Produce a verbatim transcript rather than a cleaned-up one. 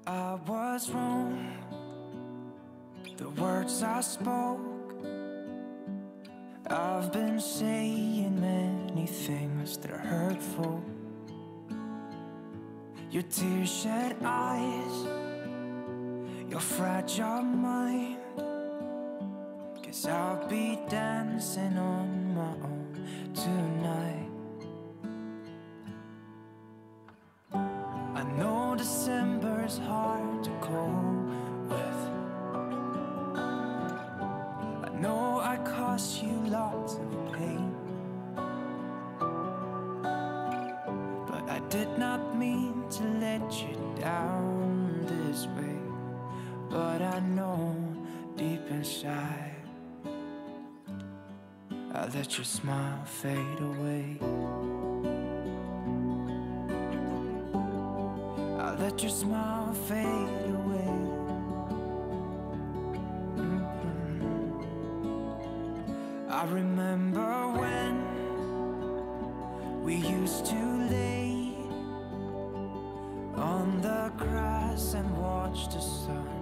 I was wrong. The words I spoke, I've been saying many things that are hurtful. Your tear-shed eyes, your fragile mind, 'cause I'll be dancing on my own tonight. I know December's hard to cope with. I know I cost you lots of pain, but I did not mean to let you down this way. But I know deep inside I let your smile fade away. I let your smile fade away. Mm-hmm. I remember when we used to lay on the grass and watch the sun